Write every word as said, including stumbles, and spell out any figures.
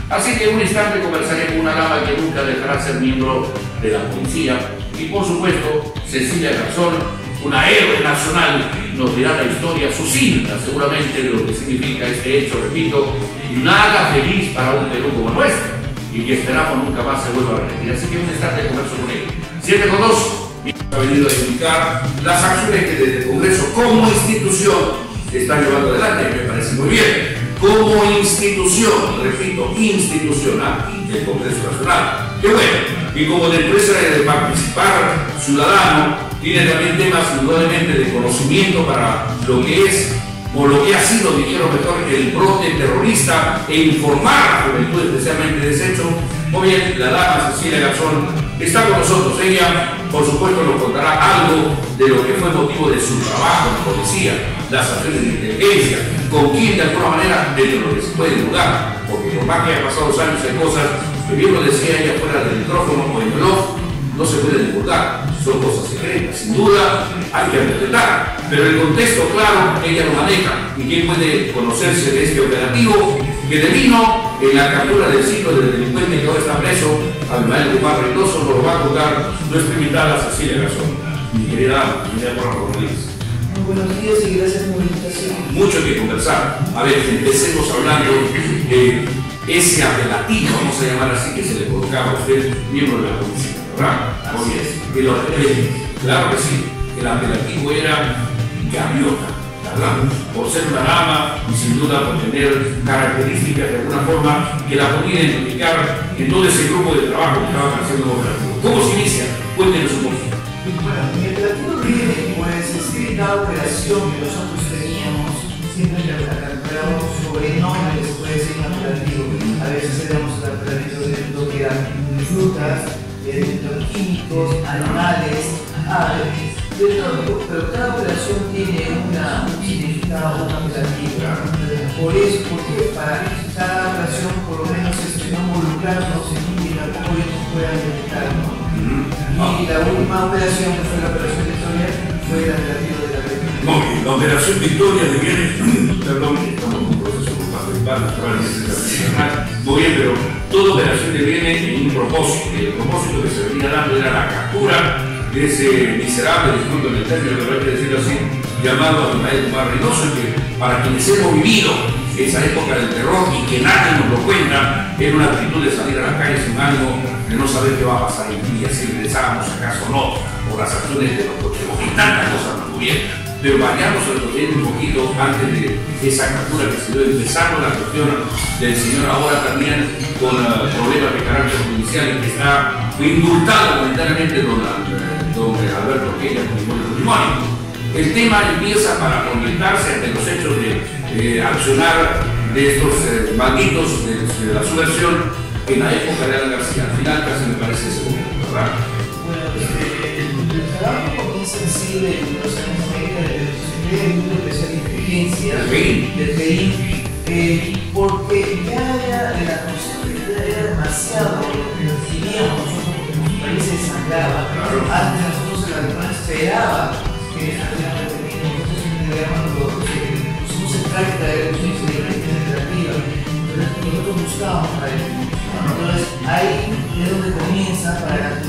Así que en un instante conversaré con una dama que nunca dejará ser miembro de la policía y, por supuesto, Cecilia Garzón, una héroe nacional, nos dirá la historia sucinta seguramente de lo que significa este hecho, repito, nada feliz para un Perú como nuestro y que esperamos nunca más se vuelva a repetir. Así que en un instante converso con él. siete con dos. Ha venido a explicar las acciones que desde el Congreso como institución está llevando adelante, me parece muy bien. Como institución, repito, institucional del Congreso Nacional. Qué bueno. Y como dentro de participar ciudadano, tiene también temas indudablemente de conocimiento para lo que es, o lo que ha sido, dijeron mejor, el brote terrorista e informar a la juventud, especialmente de ese hecho. Muy bien, la dama Cecilia Garzón está con nosotros. Ella, por supuesto, nos contará algo de lo que fue motivo de su trabajo en policía, las acciones de inteligencia, con quien de alguna manera, dentro de lo que se puede divulgar, porque por más que haya pasado los años hay cosas que bien lo decía ella fuera del micrófono o en el off, no se puede divulgar, son cosas secretas, sin duda hay que respetar, pero el contexto claro ella lo maneja. ¿Y quién puede conocerse de este operativo que devino en la captura del ciclo del delincuente que ahora está preso, Abimael Guzmán Reynoso? Nos lo va a contar nuestra invitada Cecilia Garzón. Mi querida, mi querida Juana Rodríguez. Muy buenos días y gracias por la invitación. Mucho que conversar. A ver, empecemos hablando de ese apelativo, vamos a llamar así, que se le colocaba a usted, miembro de la policía, ¿verdad? Así es. El, el, claro que sí, el apelativo era gaviota, ¿verdad? Por ser una dama y sin duda por tener características de alguna forma que la podía identificar en todo ese grupo de trabajo que estaban haciendo operativo. ¿Cómo se inicia? Cuéntenos un poquito. Bueno, mi operativo viene, pues, es la operación que nosotros teníamos, siempre calculamos sobrenombres, puede ser un operativo. A veces éramos el operativo de lo que eran frutas, elementos químicos, animales, aves, de todo, pero cada operación tiene una, un significado, una operativa. Por eso, porque para cada operación, por lo menos, este, no involucrarnos en un y tampoco ellos puedan detectarnos. Y la última operación, que fue la operación Victoria, fue el operativo de la República. Muy bien, la operación Victoria de bienes, perdón, estamos en un proceso por parte de par, muy bien, pero toda operación de bienes en un propósito, y el propósito que se venía dando era la captura de ese miserable, disculpen el término, pero hay que decirlo así, llamado Abimael Guzmán Reynoso, que para quienes hemos vivido esa época del terror y que nadie nos lo cuenta, era una actitud de salir a la calle sin ánimo de no saber qué va a pasar el día, si regresábamos acaso o no, por las acciones de los coches, y tantas cosas nos tuvieron. Pero vayamos a recorrer un poquito antes de esa captura que se dio, empezando la cuestión del señor ahora también con uh, problemas de carácter judicial y que está indultado momentáneamente don, don Alberto Ortega con el Fujimori. El tema empieza para orientarse ante los hechos de eh, accionar de estos eh, malditos de, de la subversión en la época de Alan García. Al final casi me parece ese momento, ¿verdad? Bueno, este, el trabajo comienza en sí de los años noventa del Grupo Especial de Inteligencia, del F I, eh, porque ya era de la concepción, era demasiado lo que recibíamos nosotros, porque nuestro país se desangraba. Claro. Antes nosotros en la demanda esperaba que salieran detenidos, nosotros siempre digamos, pusimos en práctica de los inteligencia operativa, pero nosotros buscábamos para eso. Entonces ahí es donde comienza para la